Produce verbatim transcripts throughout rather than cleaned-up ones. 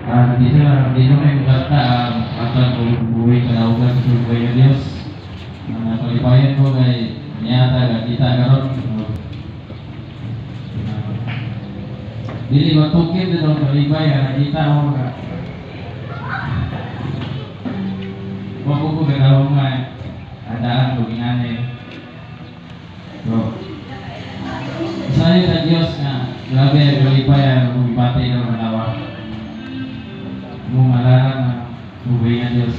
Ah, di sila, di naman yung kata atal buhay kalaugan sa buhay ng Diyos. Ang kalipayan ko kay niyata kita karon. Dili matukin dito ang kalipayan nakita mo ka. Wako ko gagawin nga adaan ko ginanay. So, sa'yo na Diyos nga grabe ang kalipayan kung ipatay ka ng tawa. Kung alaran na buhay ng Diyos.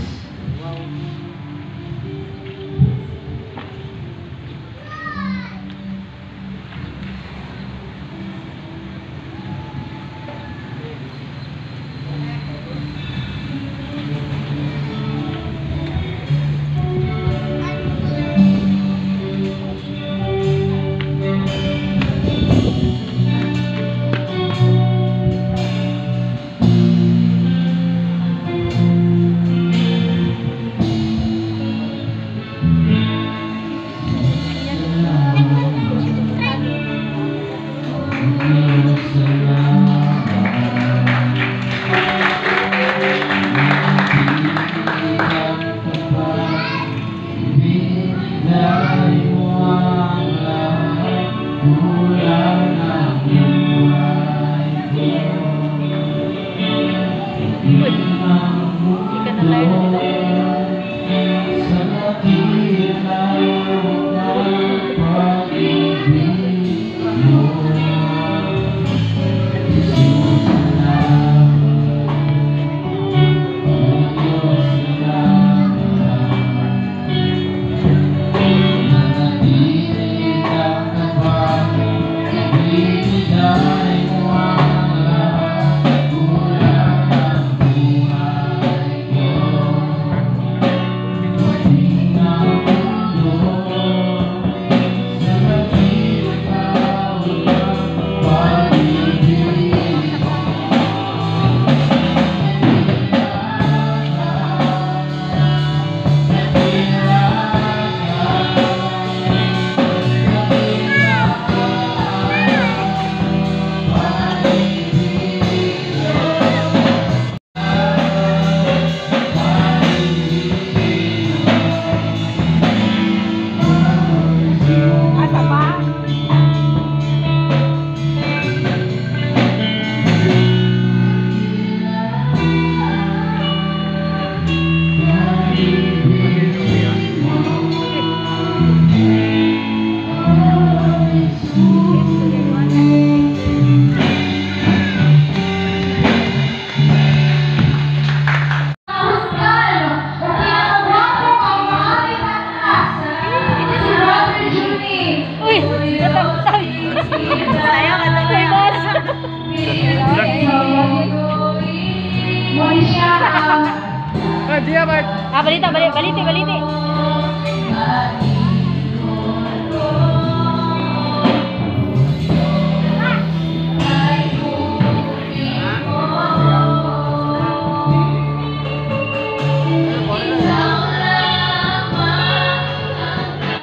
Ah, balita, balita, balita, balita.